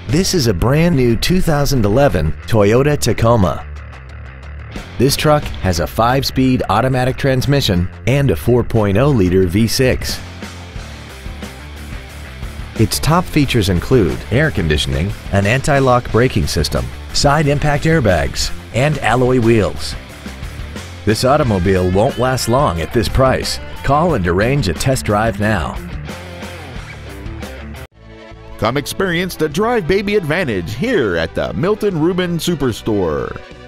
This is a brand new 2011 Toyota Tacoma. This truck has a 5-speed automatic transmission and a 4.0-liter V6. Its top features include air conditioning, an anti-lock braking system, side impact airbags, and alloy wheels. This automobile won't last long at this price. Call and arrange a test drive now. Come experience the Drive Baby advantage here at the Milton Ruben Superstore.